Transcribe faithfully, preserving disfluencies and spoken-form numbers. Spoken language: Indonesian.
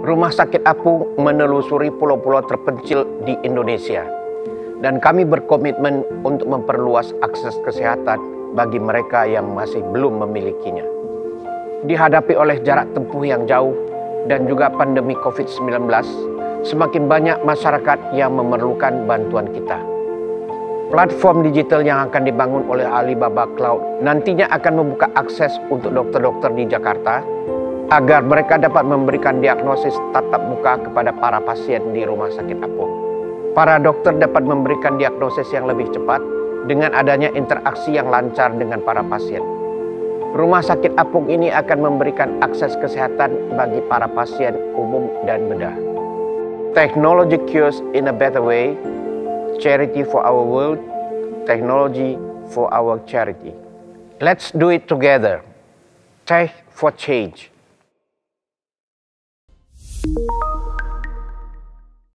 Rumah Sakit Apung menelusuri pulau-pulau terpencil di Indonesia, dan kami berkomitmen untuk memperluas akses kesehatan bagi mereka yang masih belum memilikinya. Dihadapi oleh jarak tempuh yang jauh dan juga pandemi covid sembilan belas, semakin banyak masyarakat yang memerlukan bantuan kita. Platform digital yang akan dibangun oleh Alibaba Cloud nantinya akan membuka akses untuk dokter-dokter di Jakarta agar mereka dapat memberikan diagnosis tatap muka kepada para pasien di Rumah Sakit Apung. Para dokter dapat memberikan diagnosis yang lebih cepat dengan adanya interaksi yang lancar dengan para pasien. Rumah Sakit Apung ini akan memberikan akses kesehatan bagi para pasien umum dan bedah. Technology cures in a better way. Charity for our world. Technology for our charity. Let's do it together. Tech for change.